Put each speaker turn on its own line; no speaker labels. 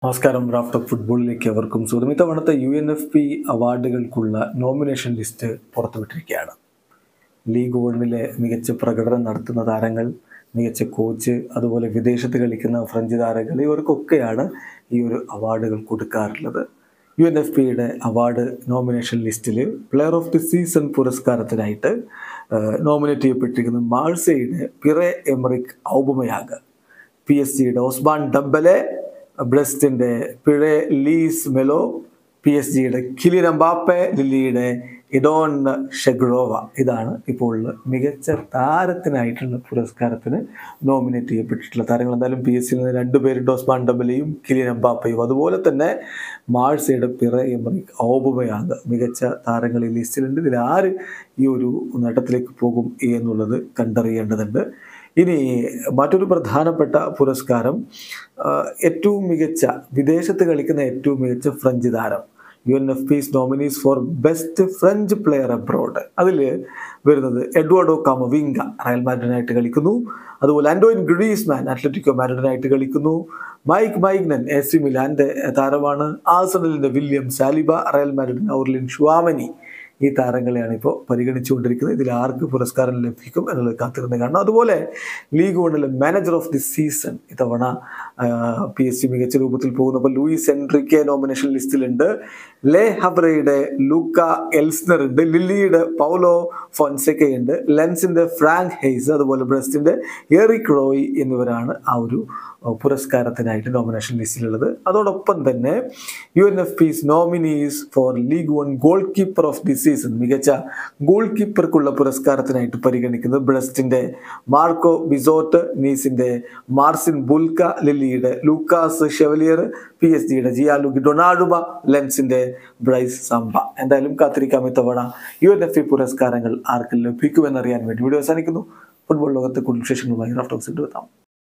നമസ്കാരം. Raft of ഫുട്ബോളിലേക്ക് അവർക്കും സ്വാഗതം. ഇത്തവണത്തെ UNFP അവാർഡുകൾക്കുള്ള നോമിനേഷൻ ലിസ്റ്റ് പുറത്തുവിട്ടിരിക്കുകയാണ്. ലീഗ് 1 മികച്ച പ്രകടനം നടത്തുന്ന താരങ്ങൾ, മികച്ച കോച്ച്, അതുപോലെ വിദേശത്ത് കളിക്കുന്ന ഫ്രഞ്ച് താരങ്ങൾ, ഇവർക്കൊക്കെയാണ് ഈ ഒരു അവാർഡുകൾ കൊടുക്കാറുള്ളത്. UNFPയുടെ അവാർഡ് നോമിനേഷൻ ലിസ്റ്റിൽ പ്ലെയർ ഓഫ് ദി സീസൺ പുരസ്കാരത്തിനായിട്ട് നോമിനേറ്റ് ചെയ്യപ്പെട്ടിരിക്കുന്നത് മാഴ്സയുടെ Pierre Emerick Aubameyang, PSG Ousmane Dembele, ബ്രസ്റ്റിൻ്റെ Pierre Lees Melou, PSG Kylian Mbappe, ലില്ലിയുടെ ഇഡോൺ ഷെഗ്രോവ. ഇതാണ് ഇപ്പോൾ മികച്ച താരത്തിനായിട്ടുള്ള പുരസ്കാരത്തിന് നോമിനേറ്റ് ചെയ്യപ്പെട്ടിട്ടുള്ള താരങ്ങൾ. എന്തായാലും PSG നിന്ന് 2 പേരുണ്ട്, ഓസ്മാൻ ഡംബലെയും കിലിയൻ എംബാപ്പയും. അതുപോലെ തന്നെ മാഴ്സയുടെ പിറേ എമറിക് ഔബമയാങ് മികച്ച താരങ്ങൾ ഈ ലിസ്റ്റിലുണ്ട്. ഇതിൽ ആര് ഈ ഒരു നേട്ടത്തിലേക്ക് പോകും എന്നുള്ളത് കണ്ടറിയേണ്ടതുണ്ട്. ഇനി മറ്റൊരു പ്രധാനപ്പെട്ട പുരസ്കാരം, ഏറ്റവും മികച്ച വിദേശത്ത് കളിക്കുന്ന ഏറ്റവും മികച്ച ഫ്രഞ്ച് താരം, UNFP's nominees for best French player abroad. അതിൽ വരുന്നത് എഡ്വാർഡോ കാമവിംഗ, റയൽ മാഡ്രിഡിനായിട്ട് കളിക്കുന്നു. അതുപോലെ ആന്റോയിൻ ഗ്രീസ്മാൻ, അത്ലറ്റിക്കോ മാഡ്രിഡിനായിട്ട് കളിക്കുന്നു. മൈക്ക് മൈഗ്നൻ, AC മിലാൻ്റെ താരമാണ്. ആഴ്സണലിൻ്റെ വില്യം സാലിബ, റയൽ മാഡ്രിഡിന് ഔർലിൻ ഷ്വാമനി. ഈ താരങ്ങളെയാണ് ഇപ്പോൾ പരിഗണിച്ചുകൊണ്ടിരിക്കുന്നത്. ഇതിൽ ആർക്ക് പുരസ്കാരം ലഭിക്കും എന്നുള്ളത് കാത്തിരുന്ന് കാണണം. അതുപോലെ league 1 manager of the season ഇത്തവണ PSG മികച്ച രൂപത്തിൽ പോകുന്നു. അപ്പോൾ ലൂയിസ് എൻറിക്കെ നോമിനേഷൻ ലിസ്റ്റിലുണ്ട്. ലെ ഹവറയുടെ ലൂക്ക എൽസ്നർ ഉണ്ട്, ലില്ലിയുടെ പൗലോ ഫോൻസെക്കയുണ്ട്, ലെൻസിൻ്റെ ഫ്രാങ്ക് ഹെയ്സ്, അതുപോലെ ബ്രസ്റ്റിൻ്റെ എറിക് റോയ് എന്നിവരാണ് ആ ഒരു പുരസ്കാരത്തിനായിട്ട് നോമിനേഷൻ ലിസ്റ്റിലുള്ളത്. അതോടൊപ്പം തന്നെ UNFP's nominees for league 1 goalkeeper of the season, മികച്ച ഗോൾ കീപ്പർക്കുള്ള പുരസ്കാരത്തിനായിട്ട് പരിഗണിക്കുന്നത് ബ്രസ്റ്റിൻ്റെ മാർക്കോ ബിസോട്ട്, നീസിൻ്റെ മാർസിൻ ബുൽക്ക, ലില്ലിയുടെ Lucas Chevalier, PSG Gianluigi Donnarumma, ലെൻസിൻ്റെ ബ്രൈസ് സംബ. എന്തായാലും കാത്തിരിക്കാം ഇത്തവണ UNFP പുരസ്കാരങ്ങൾ ആർക്ക് ലഭിക്കുമെന്നറിയാൻ വേണ്ടി. വീഡിയോ അവസാനിക്കുന്നു. ഫുട്ബോൾ ലോകത്തെ കൂടുതൽ വിശേഷങ്ങളുമായി റാഫ്റ്റ് ഓഫ് ഫുട്ബോൾ എത്താം.